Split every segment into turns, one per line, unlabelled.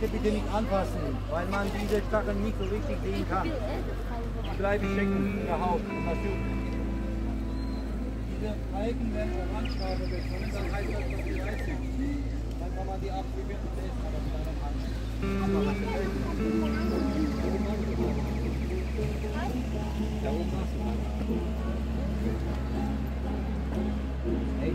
Seite bitte nicht anfassen, weil man diese Stacheln nicht so richtig sehen kann. Die bleiben stecken in der Haut. Diese Balken werden orangefarben bekommen, dann heißt das, dass die reif sind. Dann kann man die abwickeln und essen, aber mit einer Hand. Da oben hast du. Hey.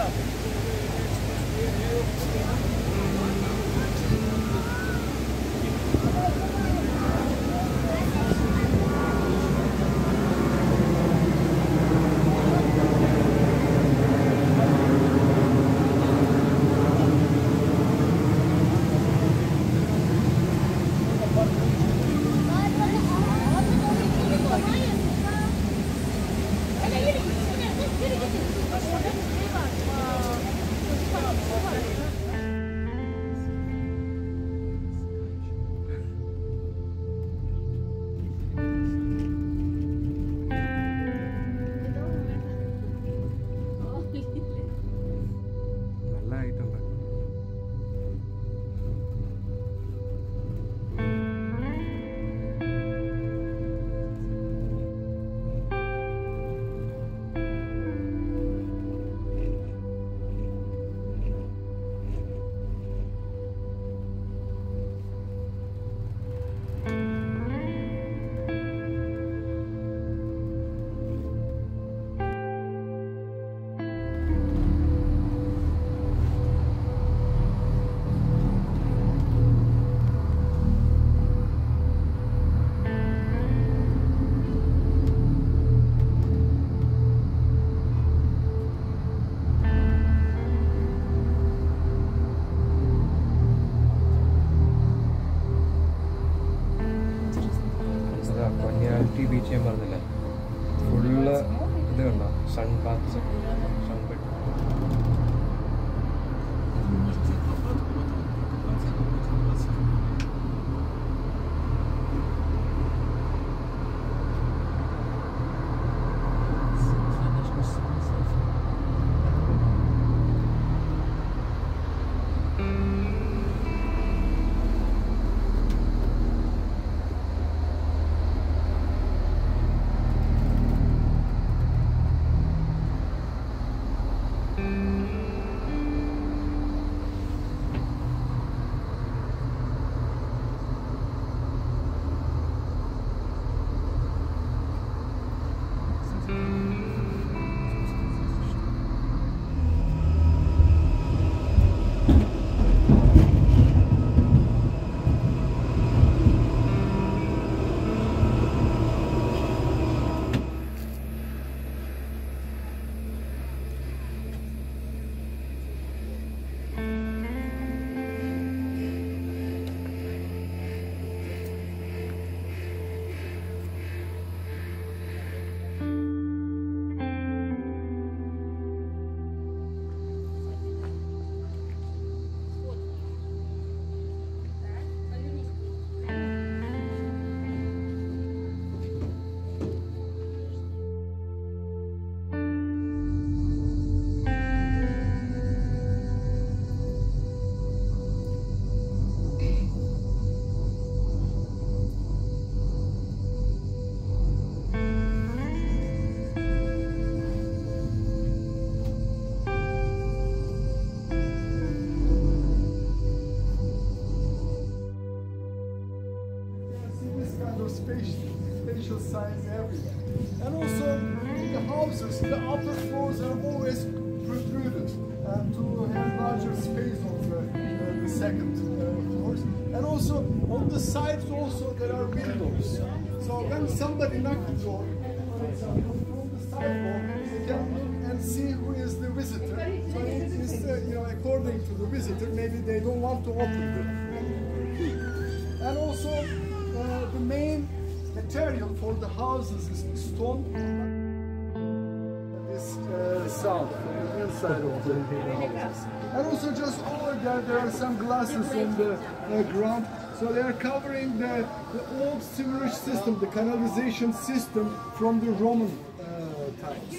Beach ഞാൻ പറഞ്ഞില്ല, full ഇത് കണ്ടോ, sun bath, sunbed.
Spatial signs everywhere. And also the houses, the upper floors are always protruded to have larger space on the second floors. And also on the sides also there are windows. So when somebody knocks the door, for example, from the sidewalk, you can look and see who is the visitor. So it is, according to the visitor, maybe they don't want to open the key. And also the main material for the houses is stone. This sound from the inside of the houses. And also just over there are some glasses on the ground. So they are covering the old sewerage system, the canalization system from the Roman times.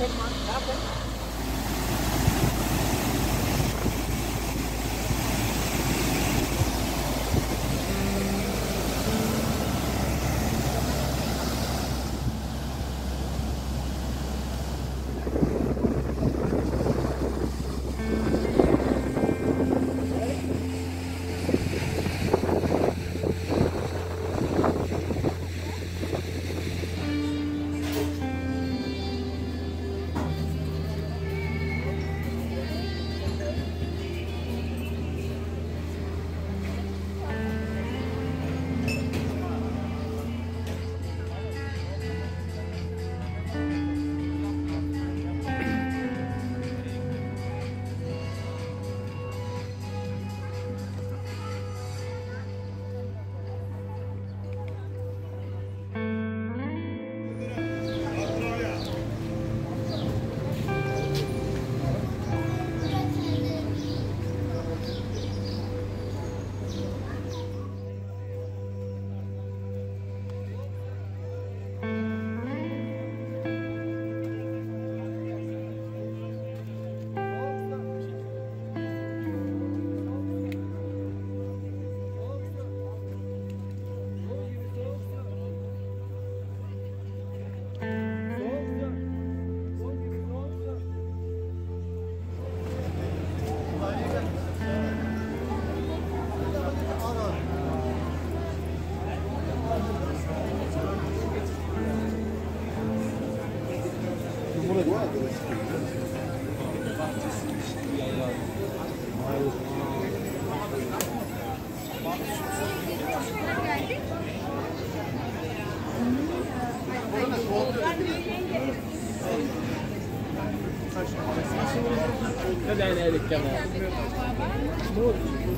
Hadi elik kemer.